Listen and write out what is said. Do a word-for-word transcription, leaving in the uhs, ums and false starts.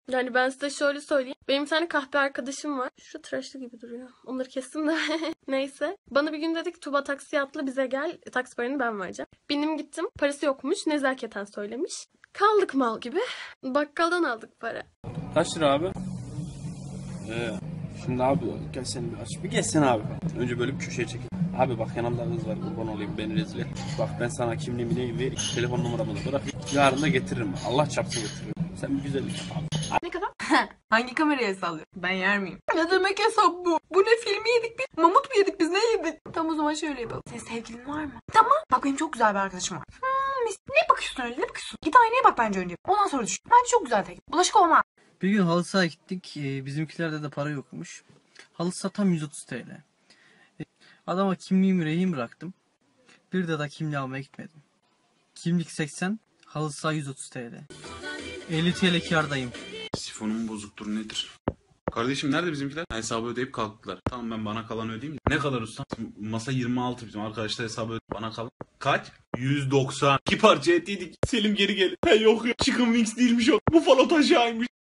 Yani ben size şöyle söyleyeyim. Benim bir tane kahpe arkadaşım var. Şu tıraşlı gibi duruyor. Onları kestim de. Neyse. Bana bir gün dedik Tuba taksi atla bize gel. Taksi paranı ben vereceğim. Bindim gittim. Parası yokmuş. Nezaketen söylemiş. Kaldık mal gibi. Bakkaldan aldık para. Kaç lira abi? Ee, şimdi abi gel sen bir aç. Bir geçsene abi. Önce böyle bir köşeye çekin. Abi bak yanımda kız var, kurban olayım, beni rezil et. Bak ben sana kimliğimi neyim ver, telefon numaramı da bırak. Yarın da getiririm. Allah çarpsın getiririm. Sen bir güzellik yap abi. Ne kadar? Hangi kameraya sallıyor? Ben yer miyim? Ne demek hesap bu? Bu ne, filmi yedik biz? Mamut mu yedik biz, ne yedik? Tamam o zaman şöyle yapalım. Senin sevgilin var mı? Tamam. Bak benim çok güzel bir arkadaşım var. Hmm, mis- ne bakıyorsun öyle, ne bakıyorsun? Git aynaya bak bence önce. Ondan sonra düşün. Bence çok güzel tek. Bulaşık olma. Bir gün halı sahaya gittik. Ee, bizimkilerde de para yokmuş. Halı saha tam yüz otuz T L. Ee, adama kimliğimi rehin bıraktım. Bir de da kimliği almaya gitmedim. Kimlik seksen, halı saha yüz otuz T L. elli T L kârdayım. Sifonum bozuktur nedir? Kardeşim nerede bizimkiler? Hesabı ödeyip kalktılar. Tamam ben bana kalan ödeyeyim. Ne kadar usta? Masa yirmi altı bizim arkadaşlar hesabı ödeyip bana kalan. Kaç? yüz doksan. İki parça et yedik. Selim geri geldi. He yok ya. Chicken wings değilmiş o. Buffalo taşağıymış.